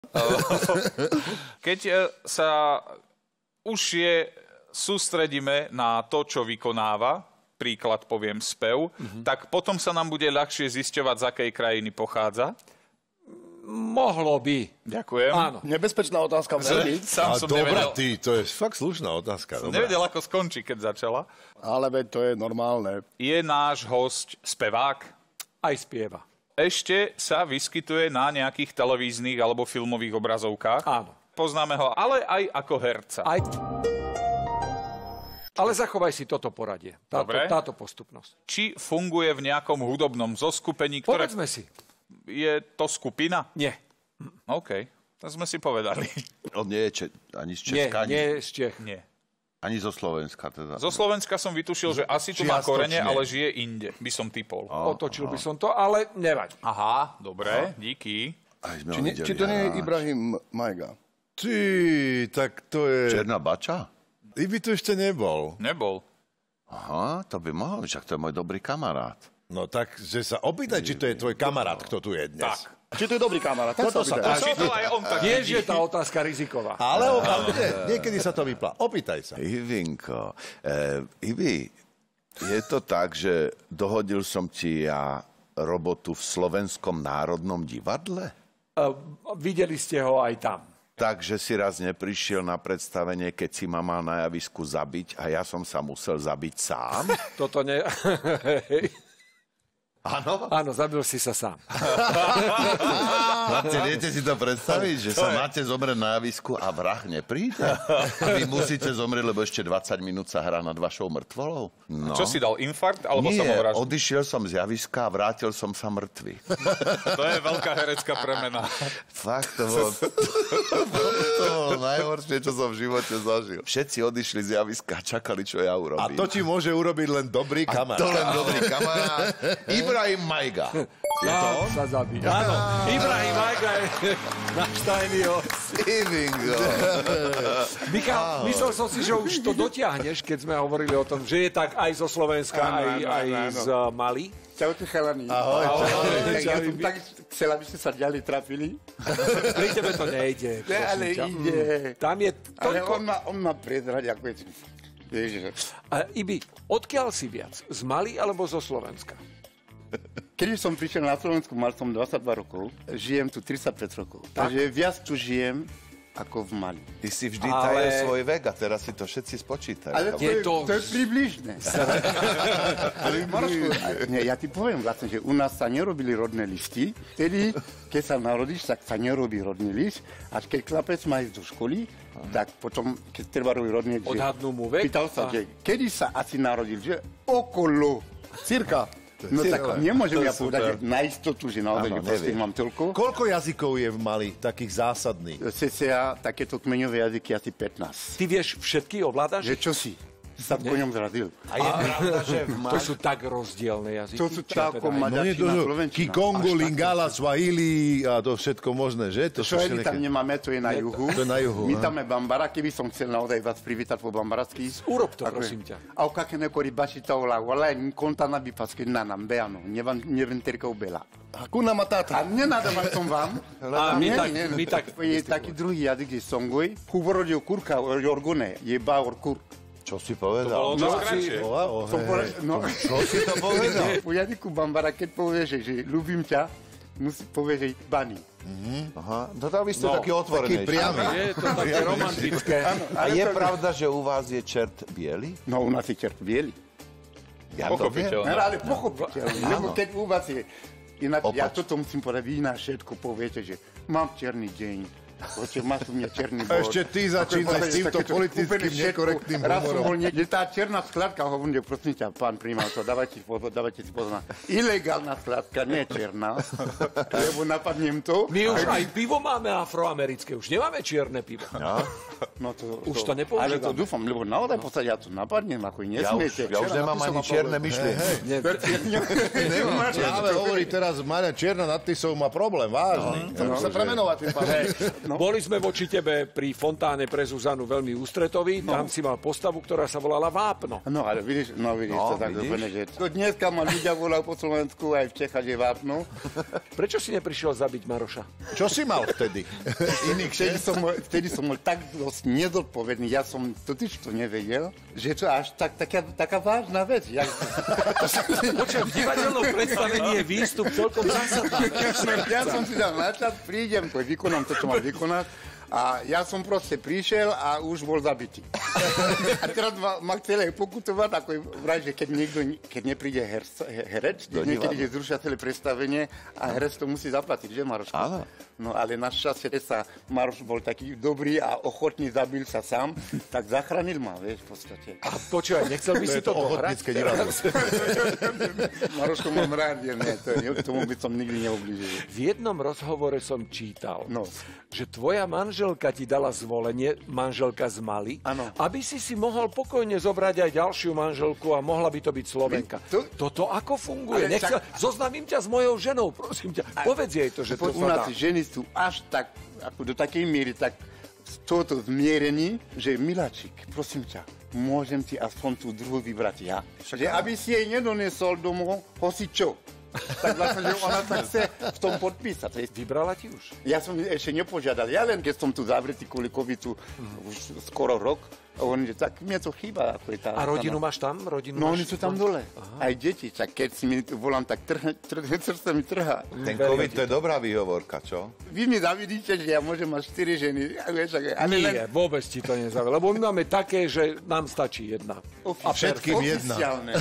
Keď sa sústredíme na to, čo vykonáva, príklad poviem spev, tak potom sa nám bude ľahšie zisťovať, z akej krajiny pochádza. Mohlo by. Ďakujem. Áno. Nebezpečná otázka. Sám som dobrá, nevedel. to je fakt slušná otázka. Nevedel, ako skončí, keď začala. Ale veď to je normálne. Je náš hosť spevák? Aj spieva. Ešte sa vyskytuje na nejakých televíznych alebo filmových obrazovkách. Áno. Poznáme ho, ale aj ako herca. Aj... Ale zachovaj si toto poradie. Táto postupnosť. Či funguje v nejakom hudobnom zoskupení, ktoré... Povedzme si. Je to skupina? Nie. OK, to sme si povedali. On nie je ani z Česka, nie z Čech. Nie. ani zo Slovenska. Teda. Zo Slovenska som vytušil, že asi tu má korene, ale žije inde, by som typol. Otočil by som to, ale nevadí. Aha, dobre, díky. Či to nie je Ibrahim Majga? Ty, tak to je... Černá bača? Ty by tu ešte nebol. Nebol. Aha, to by mohol, však to je môj dobrý kamarát. No tak, že sa opýtaj, či to je tvoj kamarát, kto tu je dnes. Tak. Či to je dobrý kamarát? Tak sa opýtaj. Či to aj on tak Vieš, vidí. že tá otázka riziková. Ale niekedy sa to vyplá. Opýtaj sa. Ivinko, Ivi, je to tak, že dohodil som ti ja robotu v Slovenskom národnom divadle? Videli ste ho aj tam. Takže si raz neprišiel na predstavenie, keď si ma mal na javisku zabiť a ja som sa musel zabiť sám? Toto ne... Áno? Áno, zabil si sa sám. Viete si to predstaviť, že sa máte zomrieť na javisku a vrah nepríde? A vy musíte zomrieť, lebo ešte 20 minút sa hrá nad vašou mrtvolou? No. Čo si dal, infarkt alebo Nie, samovraždu? odišiel som z javiska a vrátil som sa mŕtvy. To je veľká herecká premena. Fakt, to bolo najhoršie, čo som v živote zažil. Všetci odišli z javiska a čakali, čo ja urobím. A to ti môže urobiť len dobrý kamarát. To len dobrý kamarát. Ibrahim Majga. Je to on? Sa zabíja. Áno, Ibrahim Majga je náš tajný host. Ivingo. Michal, myslel som si, že už to dotiahneš, keď sme hovorili o tom, že je tak aj zo Slovenska, aj z Mali. Čaute, chalani. Ahoj. Ja som tak chcel, aby ste sa ďalej trafili. Pri tebe to nejde. Ne, ale ide. Tam je Ale toľko... on má prezrať, ako je... Vieš, že... Ibi, odkiaľ si viac? Z Mali alebo zo Slovenska? Keď som prišiel na Slovensku, mal som 22 rokov, žijem tu 35 rokov. Takže viac tu žijem, ako v Mali. Ty si vždy tajil svoj vek a teraz si to všetci spočítajú. Ale to je približné. Nie, ja ti poviem vlastne, že u nás sa nerobili rodné listy. Vtedy, keď sa narodíš, tak sa nerobí rodný list. Až keď chlapec má ísť do školy, tak potom, keď treba robiť rodný list... Odhadnú mu vek? Pýtal sa, že kedy sa asi narodil, že okolo... Cirka. No tak nemôžem ja povedať, že na istotu, že naozaj, že proste mám toľko. Koľko jazykov je v Mali, takých zásadných? CCA, takéto kmeňové jazyky asi 15. Ty vieš všetky, ovládaš? Že čo si? Sa po ňom zradil. A je pravda, že v To sú tak rozdielne jazyky. To sú tako No nie, to maďarčina, sú slovenčina. Kikongo, Lingala, Swahili a to všetko možné, že? To Čo je, tam nemáme, to je na juhu. To je na juhu, My tam je Bambara, keby som chcel naozaj vás privítať po bambaracky. Urob to, prosím ťa. Au kakene kori bašita ola, wala kontana bi paske nanam beano, neventerka ubela. Hakuna Matata. A nenadával som vám. A my tak... Je taký druhý jazyk, je songoj. Huvorodil kurka, orgone, je baor kur. Čo si povedal? Bolo to skrajšie. Čo si to povedal? Po jazyku Bambara, keď povieš, že ľúbim ťa, musí povieť, že bani. Aha, to tam vy ste taký otvorenejší. Taký priamy. Je to také romantické. A je pravda, že u vás je čert biely? No, u nás je čert biely. Ja to viem. Pochopiteľné. Ale pochopiteľne, lebo keď u vás je... Ináč, ja Opač. toto musím povedať, vy na všetko poviete, že mám černý deň. Oče, máš u mňa černý bod. Ešte ty začínaj s týmto politickým nekorektným Raz som bol humorom. niekde, tá černá skladka, hovorím, že prosím ťa, pán primátor, dávajte si pozor na ilegálna skladka, nie černá, lebo napadnem to. My už aj pivo máme afroamerické, už nemáme čierne pivo. No to, Už to nepoužívame. Ale to dúfam, lebo naozaj v podstate ja to napadnem, ako nesmiete. Ja už nemám ani čierne myšlienky. Práve hovorí teraz Maria Čierna nad Tisou má problém, vážny. Chcem sa premenovať tým pádom. Boli sme voči tebe pri Fontáne pre Zuzanu veľmi ústretoví, tam si mal postavu, ktorá sa volala Vápno. No, ale vidíš, to tak úplne, že... Dneska ma ľudia volajú po Slovensku, aj v Čechách je Vápno. Prečo si neprišiel zabiť Maroša? Čo si mal vtedy? Vtedy som bol tak dosť nezodpovedný, ja som totiž to nevedel, že to až taká vážna vec. Počkaj, v divadelnom predstavení je výstup celkom zásadný. Ja som si dal na čas, prídem, vykonám to, čo mám vykonať. A ja som proste prišiel a už bol zabitý. A teraz ma chceli pokutovať, ako vraj, že keď nepríde herec, niekedy zrušia celé predstavenie a herec to musí zaplatiť, že Maroško? Áno. No ale našťastie sa Maroš bol taký dobrý a ochotný, zabil sa sám, tak zachránil ma, vieš, v podstate. A počúvaj, nechcel by si to dohrať? Maroško mám rád, tomu by som nikdy neublížil. V jednom rozhovore som čítal, že tvoja manželka ti dala zvolenie, manželka z Mali, aby si si mohol pokojne zobrať aj ďalšiu manželku a mohla by to byť Slovenka. Toto ako funguje? Zoznamím ťa s mojou ženou, prosím ťa. Povedz jej to, že to sa dá. Ženy sú až tak, ako do takej miery, tak z tohoto zmierení, že miláčik, prosím ťa, môžem ti aspoň tú druhú vybrať ja. Že aby si jej nedonesol domov hocičo. Tak vlastne, že ona sa chce v tom podpísať. Vybrala ti už? Ja som ešte nepožiadal. Ja len, keď som tu zavretý kvôli covidu už skoro rok, oni, že tak mne to chýba. Ako je tá, a rodinu máš tam? No, oni sú tam dole. Aj deti. Tak keď si mi volám, tak srdce mi trhá. Ten COVID, to je dobrá výhovorka, čo? Vy mi zavidíte, že ja môžem mať 4 ženy. Nie, vôbec ti to nezavedá. Lebo my máme také, že nám stačí jedna. A všetkým jedna.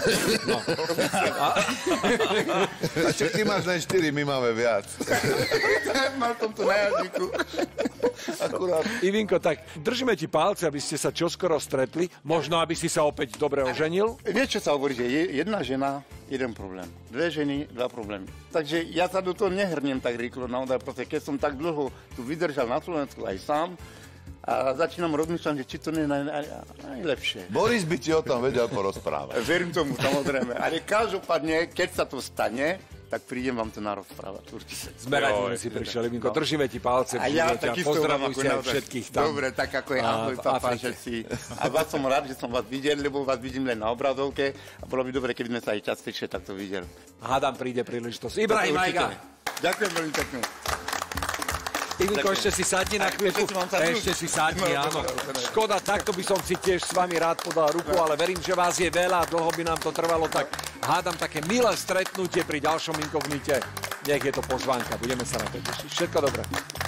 A ty máš len 4, my máme viac. Mal som to na jazyku. Akurát. Ivinko, tak držíme ti palce, aby ste sa čoskoro stretli. Možno, aby si sa opäť dobre oženil. Vieš, čo sa hovorí, že jedna žena, jeden problém. 2 ženy, 2 problémy. Takže ja sa do toho nehrnem tak rýchlo, naozaj, proste, keď som tak dlho tu vydržal na Slovensku aj sám, a začínam rozmýšľať, že či to nie je najlepšie. Boris by ti o tom vedel porozprávať. Verím tomu, samozrejme. Ale každopádne, keď sa to stane, tak prídem vám to narozprávať, určite. Sme radi, že si prišiel, Ivinko. Držíme ti palce. A ja takisto pozdravuj si aj všetkých tam. Dobre, tak ako je ahoj, papa, všetci. A vás som rád, že som vás videl, lebo vás vidím len na obrazovke. A bolo by dobre, keby sme sa aj častejšie takto videli. Hádam, príde príležitosť. Ibrahim Majga. Ďakujem veľmi pekne. Ivinko, ešte si sadni na chvíľku. Ešte si sadni, áno. Škoda, takto by som si tiež s vami rád podal ruku, ale verím, že vás je veľa, dlho by nám to trvalo, tak hádam také milé stretnutie pri ďalšom inkognite. Nech je to pozvánka, budeme sa na to tešiť. Všetko dobré.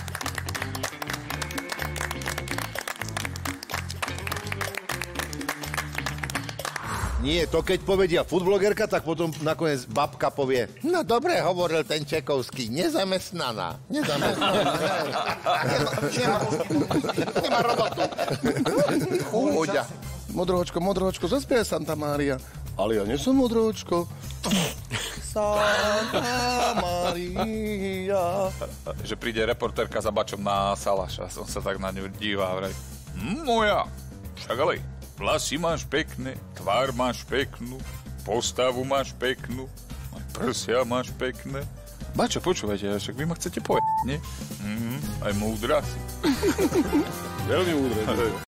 Nie, to keď povedia foodblogerka, tak potom nakoniec babka povie, no dobre, hovoril ten Čekovský, nezamestnaná. Nemá robotu. Chúďa. Modrohočko, zaspievaj Santa Mária. Ale ja nie som modrohočko. Santa Mária. Že príde reportérka za bačom na salaš a som sa tak na ňu díva a vraj. Moja, však ale... Vlasy máš pekné, tvár máš peknú, postavu máš peknú, aj prsia máš pekné. Bačo, počúvajte, však vy ma chcete povedať, nie? Aj múdra si. Veľmi múdre.